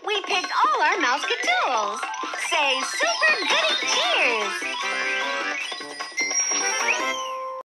We picked all our Mousecatools. Say super good